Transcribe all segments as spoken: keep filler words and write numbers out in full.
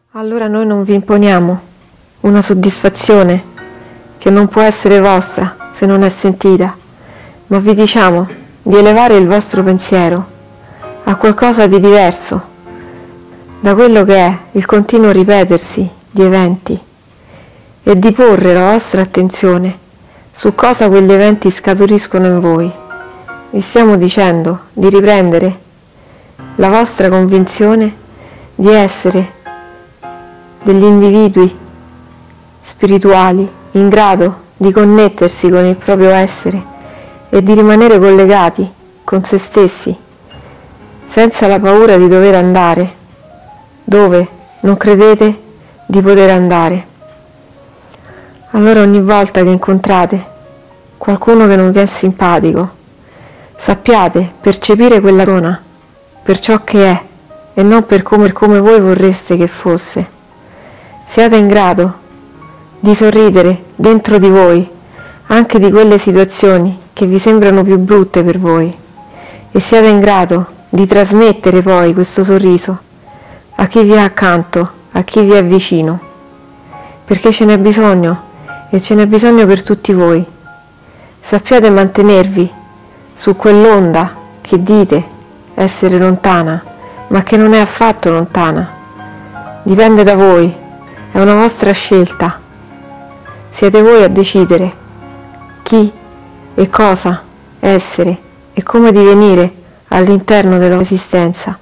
Allora noi non vi imponiamo una soddisfazione che non può essere vostra se non è sentita, ma vi diciamo di elevare il vostro pensiero a qualcosa di diverso da quello che è il continuo ripetersi di eventi e di porre la vostra attenzione su cosa quegli eventi scaturiscono in voi. Vi stiamo dicendo di riprendere la vostra convinzione di essere degli individui spirituali in grado di connettersi con il proprio essere e di rimanere collegati con se stessi, senza la paura di dover andare dove non credete di poter andare. Allora ogni volta che incontrate qualcuno che non vi è simpatico, sappiate percepire quella persona per ciò che è e non per come, come voi vorreste che fosse. Siate in grado di sorridere dentro di voi anche di quelle situazioni che vi sembrano più brutte per voi e siate in grado di trasmettere poi questo sorriso a chi vi è accanto, a chi vi è vicino, perché ce n'è bisogno e ce n'è bisogno per tutti voi. Sappiate mantenervi su quell'onda che dite essere lontana, ma che non è affatto lontana. Dipende da voi, è una vostra scelta. Siete voi a decidere chi e cosa essere e come divenire all'interno della vostra esistenza.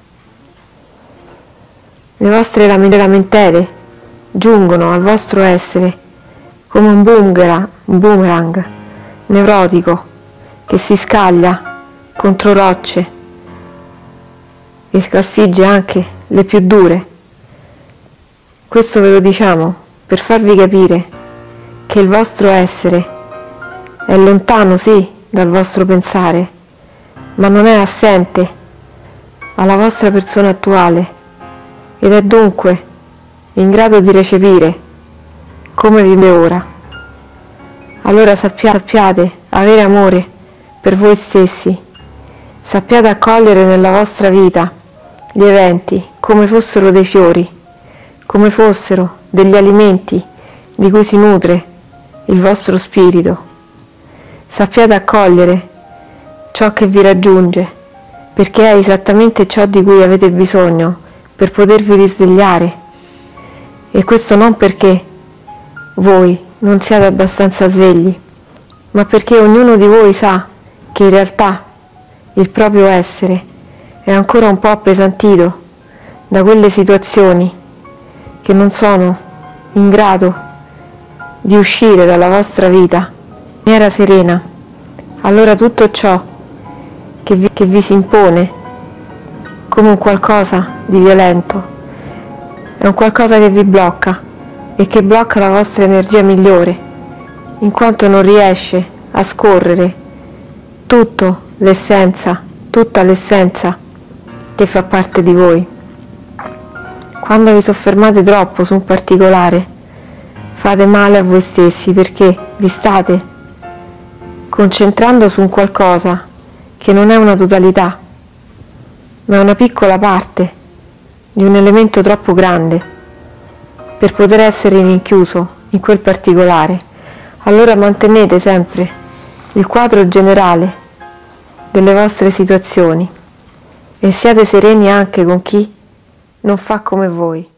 Le vostre lamentele giungono al vostro essere come un boomerang, un boomerang nevrotico che si scaglia contro rocce e scalfigge anche le più dure. Questo ve lo diciamo per farvi capire che il vostro essere è lontano, sì, dal vostro pensare, ma non è assente alla vostra persona attuale ed è dunque in grado di recepire come vive ora. Allora sappiate, sappiate avere amore per voi stessi, sappiate accogliere nella vostra vita gli eventi come fossero dei fiori, come fossero degli alimenti di cui si nutre il vostro spirito. Sappiate accogliere ciò che vi raggiunge, perché è esattamente ciò di cui avete bisogno per potervi risvegliare. E questo non perché voi non siate abbastanza svegli, ma perché ognuno di voi sa che in realtà il proprio essere è ancora un po' appesantito da quelle situazioni che non sono in grado di uscire dalla vostra vita in maniera serena. Allora tutto ciò che vi, che vi si impone come un qualcosa di violento è un qualcosa che vi blocca e che blocca la vostra energia migliore, in quanto non riesce a scorrere tutto l'essenza, tutta l'essenza che fa parte di voi. Quando vi soffermate troppo su un particolare, fate male a voi stessi perché vi state concentrando su un qualcosa che non è una totalità, ma è una piccola parte di un elemento troppo grande per poter essere rinchiuso in quel particolare. Allora mantenete sempre il quadro generale delle vostre situazioni e siate sereni anche con chi non fa come voi.